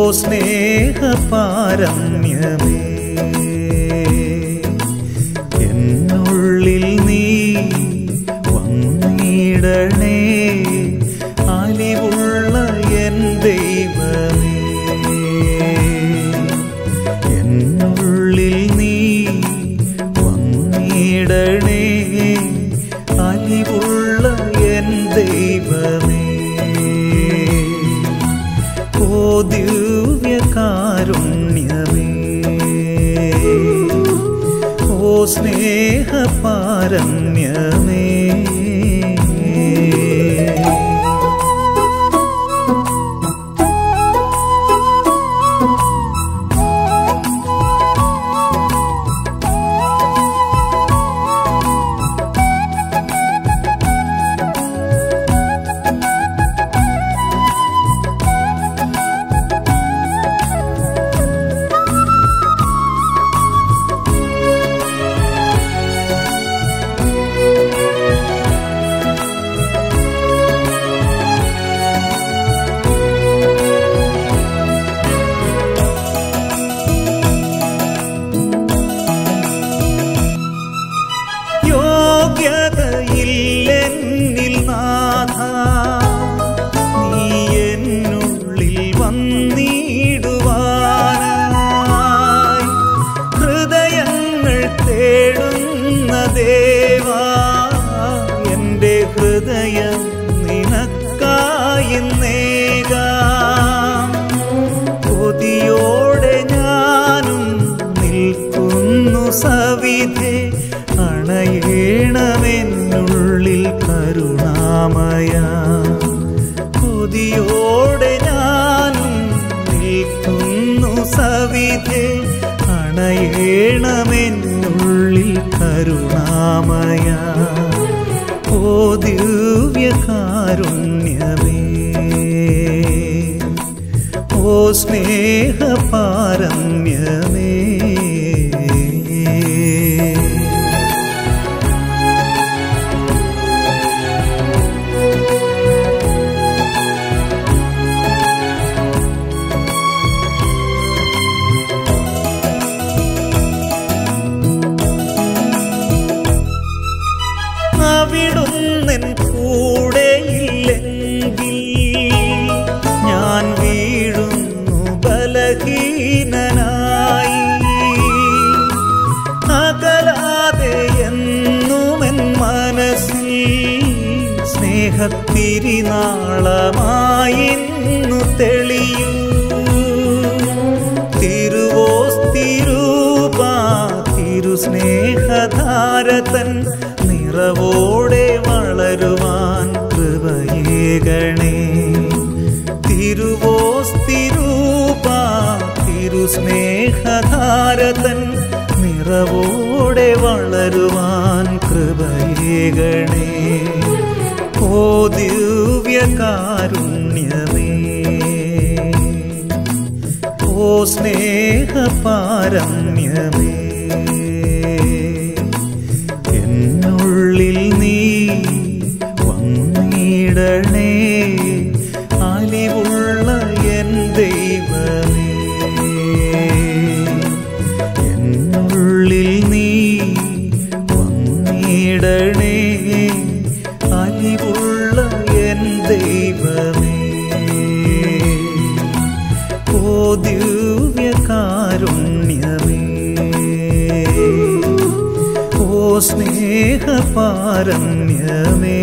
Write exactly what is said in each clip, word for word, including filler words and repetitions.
സ്നേഹപാരമ്യമേ എന്നുള്ളിൽ നീ വന്നിടണേ അലിവുള്ള എൻ ദൈവമേ എന്നുള്ളിൽ നീ വന്നിടണേ അലിവുള്ള എൻ ദൈവമേ ഓ ദിവ്യകാരുണ്യമേ ഓ സ്നേഹപാരമ്യമേ യോഗ്യതയില്ലെന്നിൽ നാഥ നീ എന്നുള്ളിൽ വന്നിടുവാനായി ഹൃദയങ്ങൾ തേടുന്ന ദേവാ എൻ്റെ ഹൃദയം നിനക്കായി നേകാം കൊതിയോടെ ഞാനും നിൽക്കുന്നു സവിധേ അണയേണമെന്നുള്ളിൽ കരുണാമയ കൊതിയോടെ ഞാനും നിൽക്കുന്നു സവിധേ അണയേണമെന്നുള്ളിൽ കരുണാമയ ഓ ദിവ്യകാരുണ്യമേ ഓ സ്നേഹപാരമ്യമേ അവിടുന്നെൻ കൂടെയില്ലെങ്കിൽ ഞാൻ വീഴുന്നു ബലഹീനനായി അകലാതെ എന്നുമെൻ മനസ്സിൽ സ്നേഹത്തിരിനാളമായിന്നു തെളിയൂ തിരുവോസ്തിരൂപാ തിരുസ്നേഹധാരതൻ നിറവോടെ വളരുവാൻ കൃപയേകണേ തിരുവോസ്തിരൂപാ തിരുസ്നേഹധാരതൻ നിറവോടെ വളരുവാൻ കൃപയേകണേ ഓ ദിവ്യകാരുണ്യമേ ഓ സ്നേഹപാരമ്യമേ എന്നുള്ളിൽ നീ വന്നിടണേ അലിവുള്ള എൻ ദൈവമേ എന്നുള്ളിൽ നീ വന്നിടണേ അലിവുള്ള എൻ ദൈവമേ ഓ ദിവ്യകാരുണ്യമേ ഓ സ്നേഹപാരമ്യമേ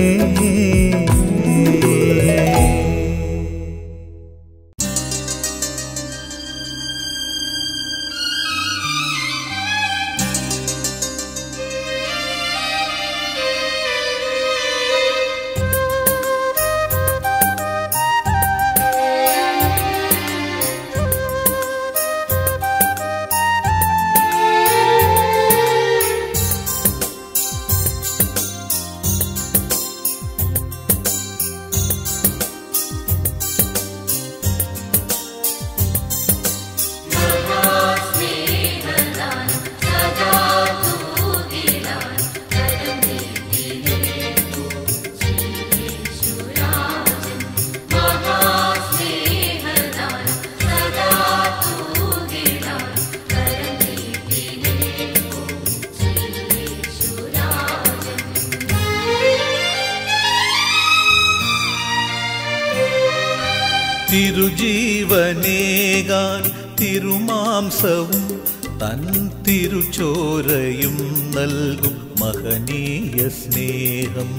തിരുജീവനേകാൻ തിരുമാംസവും തൻ തിരുചോരയും നൽകും മഹനീയ സ്നേഹം.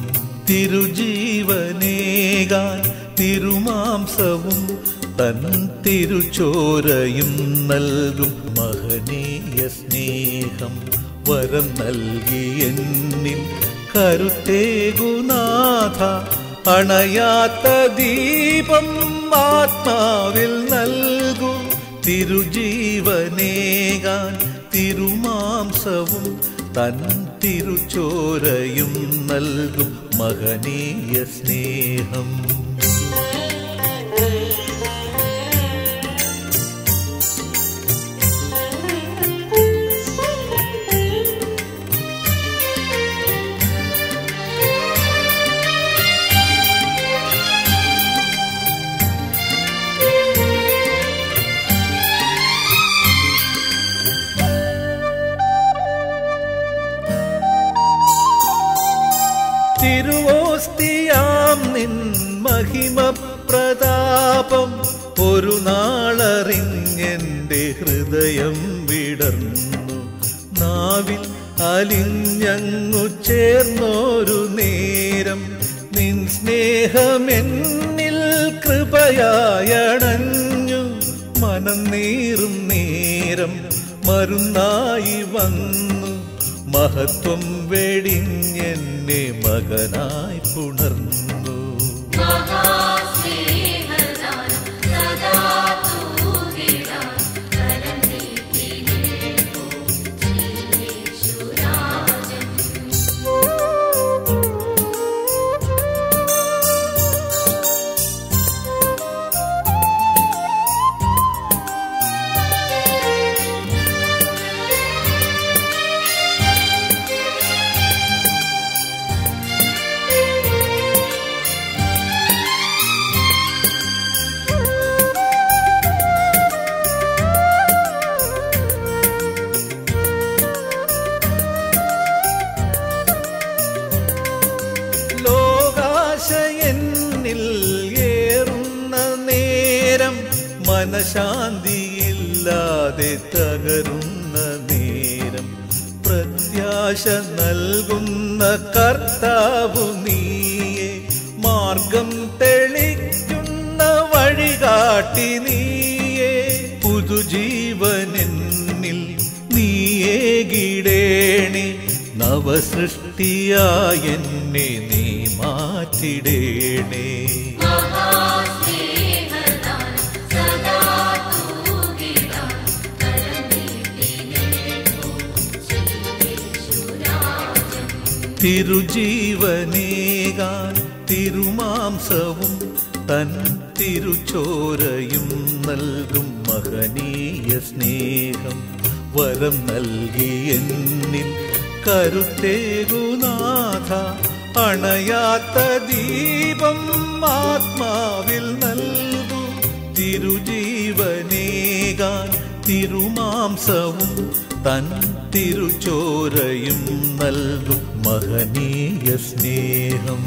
തിരുജീവനേകാൻ തിരുമാംസവും തൻ തിരുചോരയും നൽകും മഹനീയ സ്നേഹം. വരം നൽകി എന്നിൽ കരുത്തേകുനാഥ, അണയാത്ത ദീപം ആത്മാവിൽ നൽകൂ. തിരുജീവനേകാൻ തിരുമാംസവും തൻ തിരുചോരയും നൽകും മഹനീയ സ്നേഹം. തിരുവോസ്തിയാം നിൻ മഹിമ പ്രതാപം ഒരു നാളറിഞ്ഞെന്റെ ഹൃദയം വിടർന്നു. നാവിൽ അലിഞ്ഞങ്ങു ചേർന്നൊരു നേരം നിൻ സ്നേഹമെന്നിൽ കൃപയായണഞ്ഞു. മനം നീറും നേരം മരുന്നായി വന്നു. മഹത്വം വെടിഞ്ഞെന്നെ മകനായി പുണർന്നു. മനഃശാന്തിയില്ലാതെ തകരുന്ന നേരം പ്രത്യാശ നൽകുന്ന കർത്താവു നീയെ. മാർഗം തെളിക്കുന്ന വഴികാട്ടി നീയെ. പുതുജീവനെന്നിൽ നീയേകിടേണേ. നവസൃഷ്ടിയായ എന്നെ നീ മാറ്റിടേണേ. തിരുജീവനേകാൻ തിരുമാംസവും തൻ തിരുചോരയും നൽകും മഹനീയ സ്നേഹം. വരം നൽകി എന്നിൽ കരുത്തേകുനാഥ, അണയാത്ത ദീപം ആത്മാവിൽ നൽകൂ. തിരുജീവനേകാൻ തിരുമാംസവും തൻ തിരുചോരയും നൽകും മഹനീയ സ്നേഹം.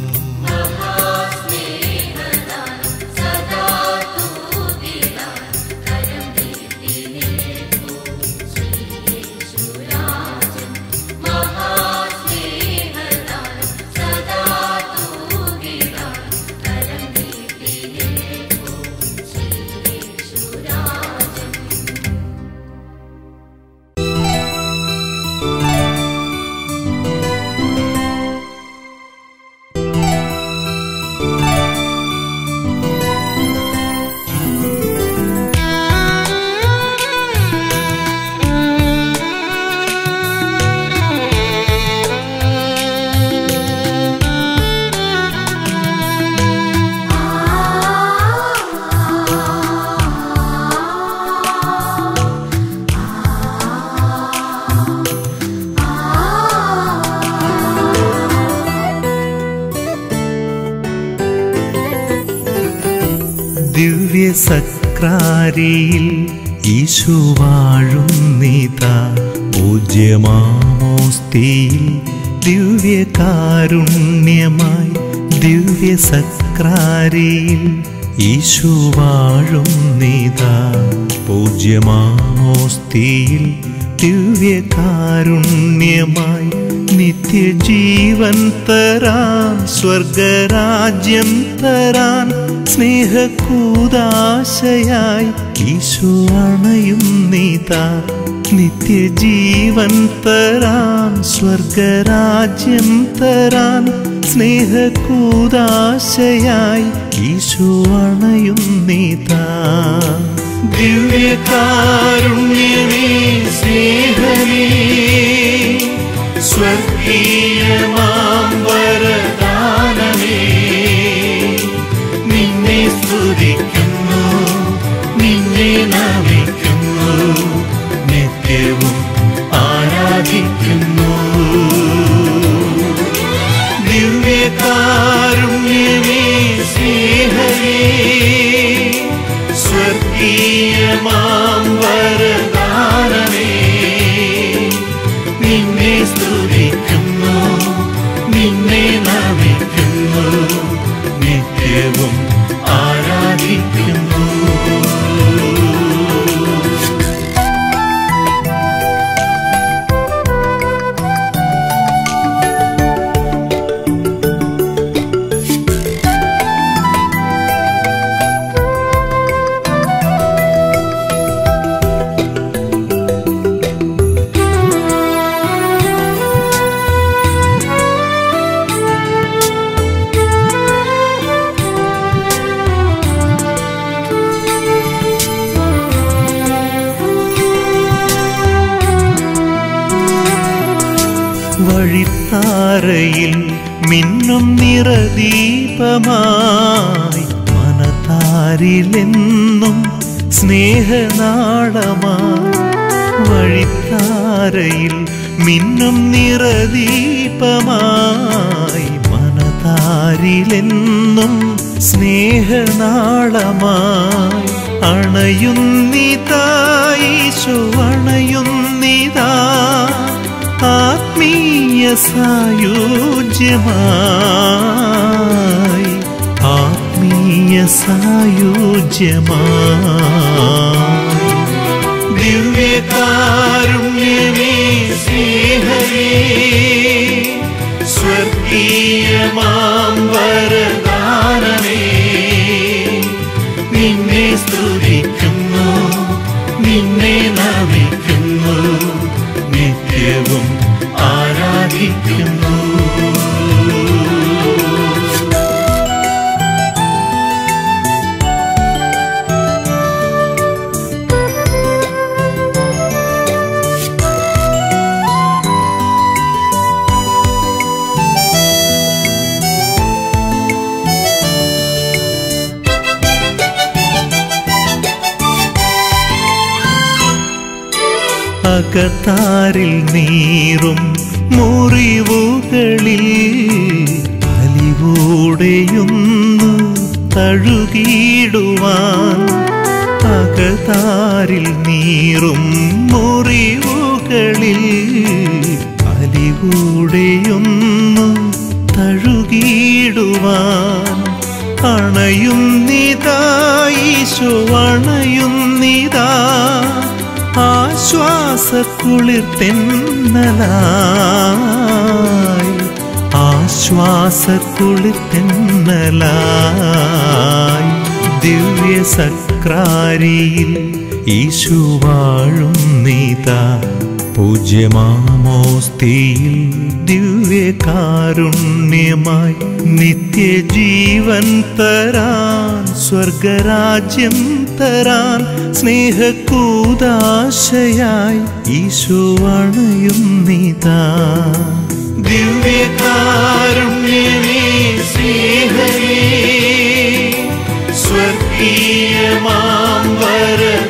ദിവ്യസക്രാരിയിൽ ഈശോ വാഴുന്നിതാ. പൂജ്യമാമോസ്തിയിൽ ദിവ്യകാരുണ്യമായി ദിവ്യസക്രാരിയിൽ ഈശോ വാഴുന്നിതാ. പൂജ്യമാമോസ്തിയിൽ ദിവ്യകാരുണ്യമായി നിത്യജീവൻ തരാൻ, സ്വർഗരാജ്യം തരാൻ സ്നേഹക്കൂദാശയായി ഈശോ അണയുന്നിതാ. നിത്യജീവൻ തരാൻ, സ്വർഗരാജ്യം തരാൻ സ്നേഹക്കൂദാശയായി ഈശോ അണയുന്നിതാ. ദിവ്യകാരുണ്യമേ, സ്നേഹമേ, സ്വർഗീയമാം വരദാനമേ, നിന്നെ സ്തുതിക്കുന്നു, നിന്നെ നമിക്കുന്നു, നിത്യവും ആരാധിക്കുന്നു. ദിവ്യകാരുണ്യമേ, സ്നേഹമേ, സ്വർഗീയമാം വരദാനമേ, നിന്നെ സ്തുതിക്കുന്നു, നിന്നെ നമിക്കുന്നു, നിത്യവും ആരാധിക്കുന്നു. വഴിത്താരയിൽ മിന്നും നിറദീപമായി, മനതാരിലെന്നും സ്നേഹനാളമായി. വഴിത്താരയിൽ മിന്നും നിറദീപമായി, മനതാരിലെന്നും സ്നേഹനാളമായി. അണയുന്നിതാ ഈശോ അണയുന്നിതാ, ആത്മീയ സായുജ്യമായി, ആത്മീയ സായുജ്യമായി. ദിവ്യകാരുണ്യമേ, സ്നേഹമേ, സ്വർഗീയമാം വരദാനമേ, നിന്നെ സ്തുതിക്കുന്നു, നിന്നെ നമിക്കുന്നു, നിത്യവും ആരാധിക്കുന്നു. അകത്താരിൽ നീറും മുറിവുകളിൽ അലിവോടെയൊന്നു തഴുകിടുവാൻ. അകത്താരിൽ നീറും മുറിവുകളിൽ അലിവോടെയൊന്നു തഴുകിടുവാൻ. അണയുന്നിതാ ഈശോ അണയുന്നിതാ, ആശ്വാസക്കുളിർതെന്നലായി, ആശ്വാസക്കുളിർതെന്നലായി. ദിവ്യസക്രാരിയിൽ ഈശോ വാഴുന്നിതാ. പൂജ്യമാമോസ്തിയിൽ ദിവ്യകാരുണ്യമായി നിത്യജീവൻ തരാൻ, സ്വർഗരാജ്യം തരാൻ സ്നേഹക്കൂദാശയായി ഈശോ അണയുന്നിതാ. ദിവ്യകാരുണ്യമേ, സ്നേഹമേ, സ്വർഗീയമാം വര